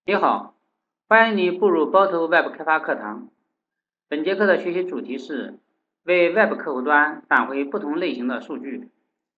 你好，欢迎你步入包头 Web 开发课堂。本节课的学习主题是为 Web 客户端返回不同类型的数据。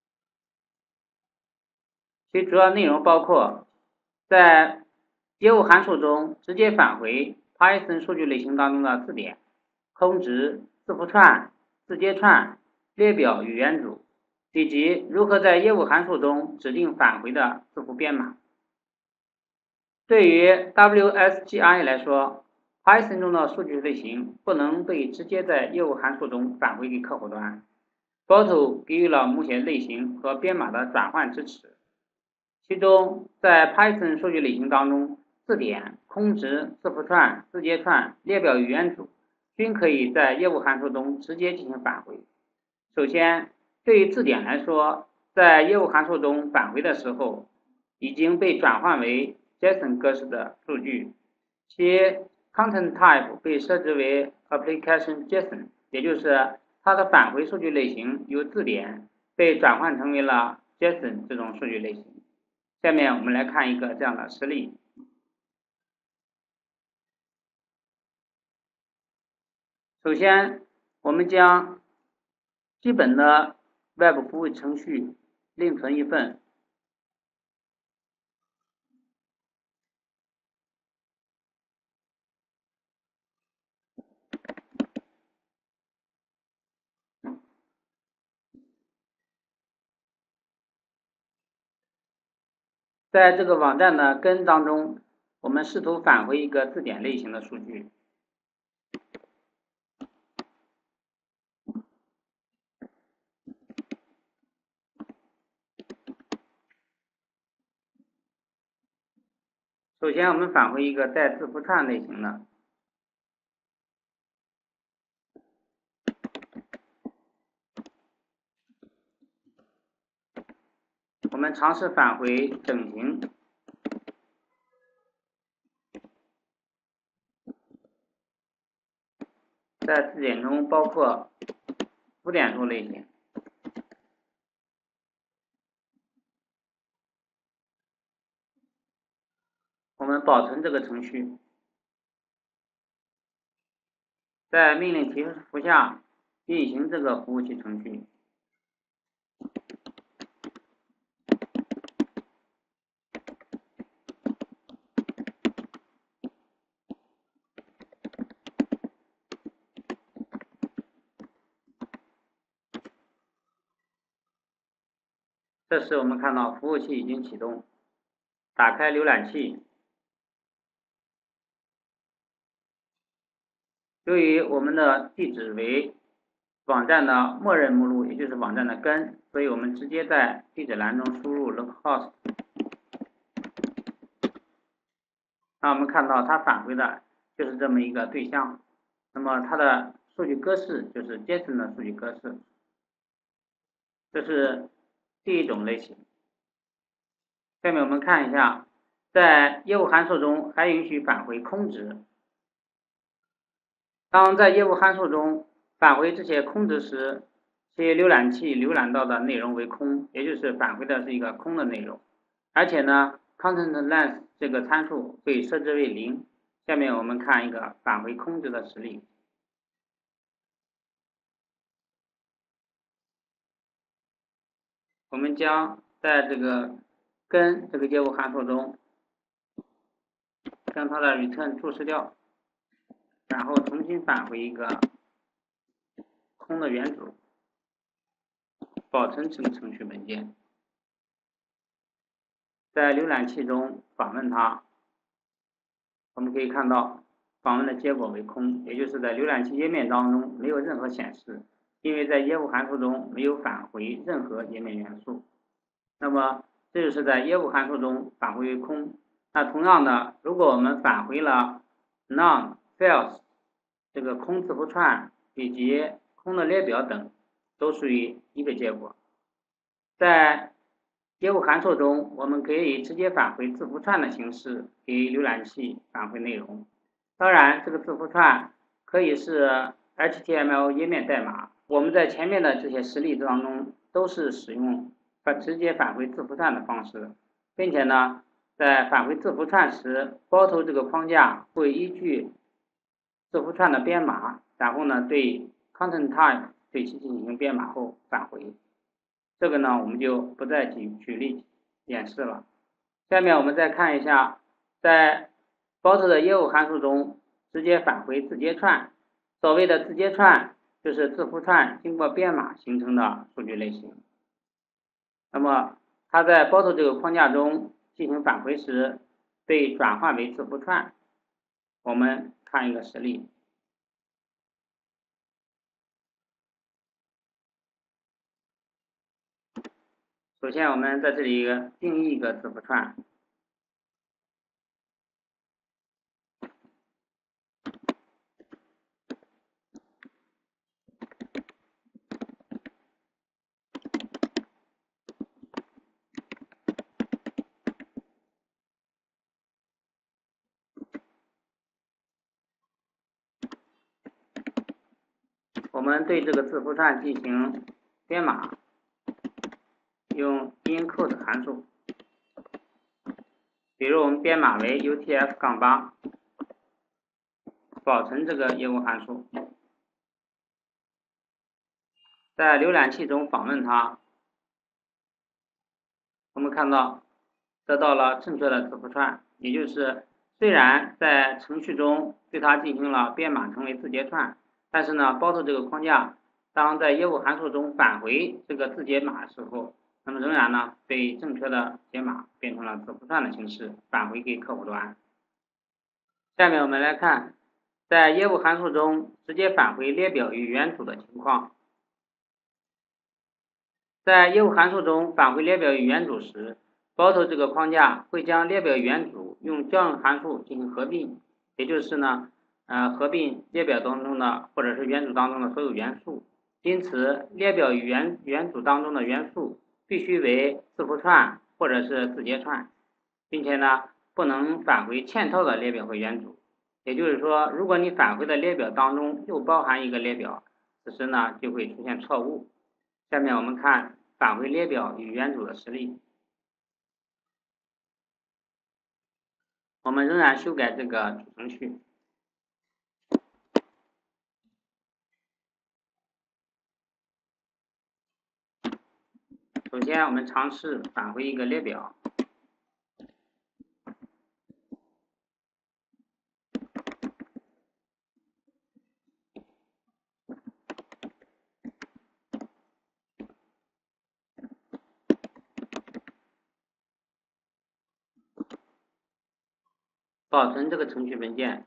其主要内容包括在业务函数中直接返回 Python 数据类型当中的字典、空值、字符串、字节串、列表与元组，以及如何在业务函数中指定返回的字符编码。对于 WSGI 来说， Python 中的数据类型不能被直接在业务函数中返回给客户端。Bottle 给予了某些类型和编码的转换支持，其中在 Python 数据类型当中，字典、空值、字符串、字节串、列表与元组均可以在业务函数中直接进行返回。首先，对于字典来说，在业务函数中返回的时候已经被转换为 JSON 格式的数据，其 content type 被设置为 application JSON， 也就是它的返回数据类型由字典被转换成为了 JSON 这种数据类型。下面我们来看一个这样的实例。首先，我们将基本的 Web 服务程序另存一份，在这个网站的根当中，我们试图返回一个字典类型的数据。首先，我们返回一个带字符串类型的。我们尝试返回整形，在字典中包括浮点数类型。我们保存这个程序，在命令提示符下运行这个服务器程序。这时我们看到服务器已经启动，打开浏览器。由于我们的地址为网站的默认目录，也就是网站的根，所以我们直接在地址栏中输入 localhost。那我们看到它返回的就是这么一个对象，那么它的数据格式就是 JSON 的数据格式，这是第一种类型。下面我们看一下，在业务函数中还允许返回空值。当在业务函数中返回这些空值时，其浏览器浏览到的内容为空，也就是返回的是一个空的内容。而且呢 content length 这个参数被设置为0。下面我们看一个返回空值的实例。我们将在这个根这个业务函数中将它的 return 注释掉，然后重新返回一个空的元组，保存这个程序文件，在浏览器中访问它。我们可以看到访问的结果为空，也就是在浏览器页面当中没有任何显示，因为在业务函数中没有返回任何页面元素。那么这就是在业务函数中返回为空。那同样的，如果我们返回了 none、false 这个空字符串以及空的列表等，都属于一个结果。在业务函数中，我们可以直接返回字符串的形式给浏览器返回内容。当然，这个字符串可以是 HTML 页面代码。我们在前面的这些实例当中都是使用直接返回字符串的方式，并且呢， 在返回字符串时，包头这个框架会依据字符串的编码，然后呢对 content type 对其进行编码后返回。这个呢我们就不再举例演示了。下面我们再看一下，在包头的业务函数中直接返回字节串。所谓的字节串就是字符串经过编码形成的数据类型。那么它在包头这个框架中进行返回时，被转换为字符串。我们看一个实例。首先我们在这里定义一个字符串。我们对这个字符串进行编码，用 include 函数，比如我们编码为 UTF-8，保存这个业务函数，在浏览器中访问它，我们看到得到了正确的字符串，也就是虽然在程序中对它进行了编码成为字节串，但是呢，包头这个框架当在业务函数中返回这个字节码的时候，那么仍然呢被正确的解码变成了字符串的形式返回给客户端。下面我们来看，在业务函数中直接返回列表与原组的情况。在业务函数中返回列表与原组时，包头这个框架会将列表与原组用交用函数进行合并，也就是呢，合并列表当中的或者是原组当中的所有元素。因此，列表与原组当中的元素必须为字符串或者是字节串，并且呢，不能返回嵌套的列表和原组。也就是说，如果你返回的列表当中又包含一个列表，此时呢就会出现错误。下面我们看返回列表与原组的实例。我们仍然修改这个主程序。首先我们尝试返回一个列表。保存这个程序文件，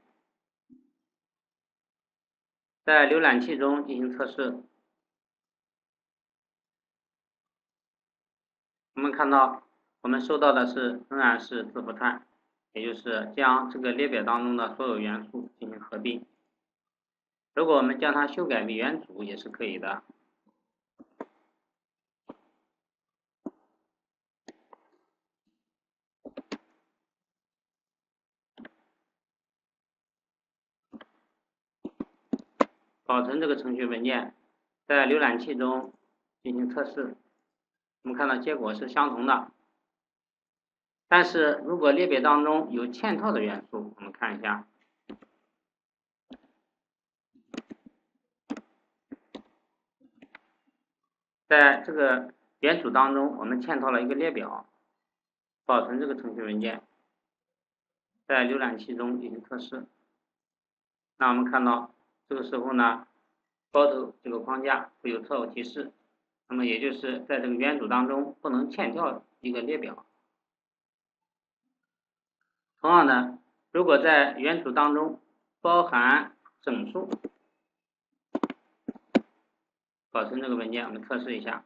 在浏览器中进行测试。我们看到我们收到的仍然是字符串，也就是将这个列表当中的所有元素进行合并。如果我们将它修改为原组也是可以的。保存这个程序文件，在浏览器中进行测试。我们看到结果是相同的，但是如果列表当中有嵌套的元素，我们看一下，在这个原组当中我们嵌套了一个列表，保存这个程序文件，在浏览器中进行测试。那我们看到这个时候呢，包头这个框架会有错误提示，那么也就是在这个原组当中不能嵌套一个列表。同样的，如果在原组当中包含整数，保存这个文件，我们测试一下，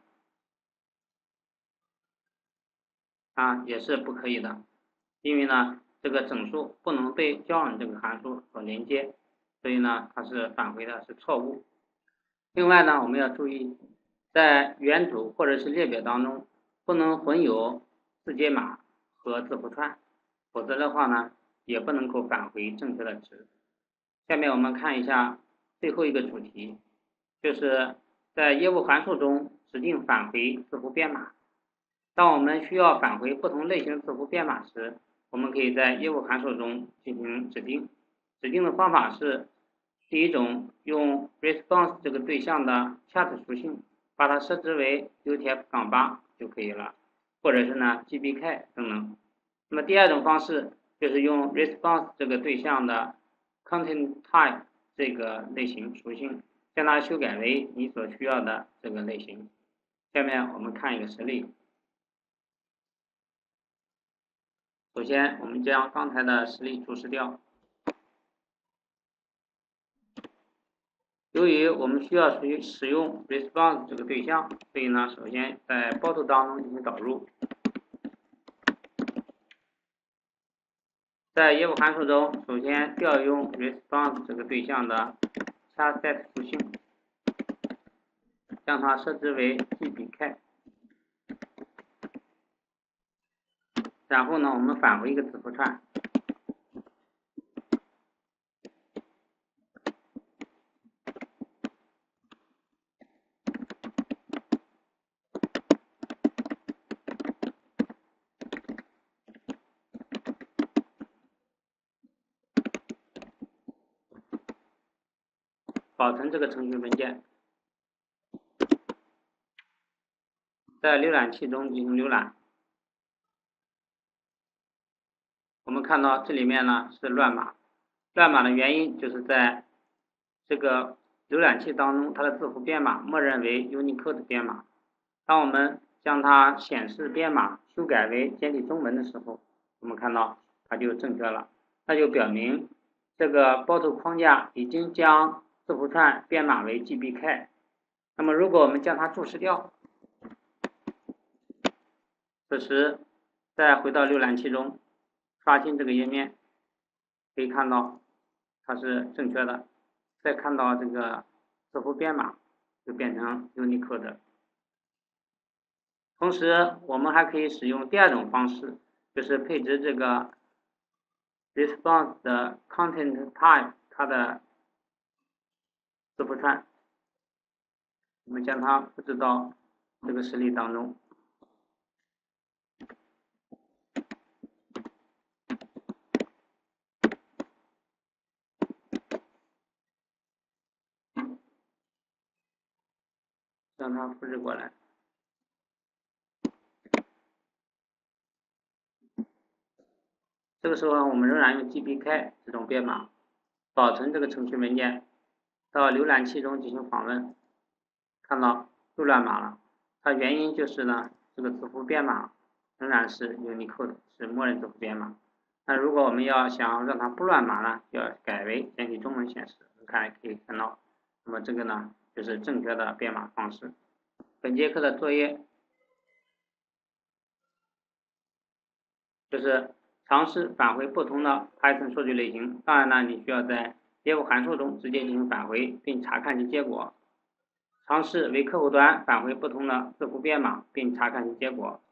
也是不可以的，因为呢，这个整数不能被join这个函数所连接，所以呢，它是返回的是错误。另外呢，我们要注意，在原组或者是列表当中，不能混有字节码和字符串，否则的话呢，也不能够返回正确的值。下面我们看一下最后一个主题，就是在业务函数中指定返回字符编码。当我们需要返回不同类型字符编码时， 我们可以在业务函数中进行指定。指定的方法是，第一种用 response 这个对象的 chat 属性，把它设置为 UTF-8 就可以了，或者是呢 GBK 都能。那么第二种方式就是用 response 这个对象的 content type 这个类型属性，将它修改为你所需要的这个类型。下面我们看一个实例。首先，我们将刚才的实例注释掉。由于我们需要使用 response 这个对象，所以呢，首先在包图当中进行导入。在业务函数中，首先调用 response 这个对象的 charset 属性，将它设置为 GBK。然后呢，我们返回一个字符串。保存这个程序文件，在浏览器中进行浏览。我们看到这里面呢是乱码，乱码的原因就是在这个浏览器当中，它的字符编码默认为 Unicode 编码。当我们将它显示编码修改为简体中文的时候，我们看到它就正确了，那就表明这个包图框架已经将字符串编码为 GBK。那么如果我们将它注释掉，此时再回到浏览器中刷新这个页面，可以看到它是正确的。再看到这个字符编码就变成 Unicode。同时，我们还可以使用第二种方式，就是配置这个 response 的 content type 它的字符串。我们将它复制到这个实例当中。将它复制过来。这个时候我们仍然用 GBK 这种编码，保存这个程序文件，到浏览器中进行访问，看到又乱码了。它原因就是呢，这个字符编码仍然是 Unicode， 是默认字符编码。那如果我们要想让它不乱码呢，就要改为简体中文显示。可以看到，那么这个呢就是正确的编码方式。本节课的作业就是尝试返回不同的 Python 数据类型。当然呢，你需要在业务函数中直接进行返回，并查看其结果。尝试为客户端返回不同的字符编码，并查看其结果。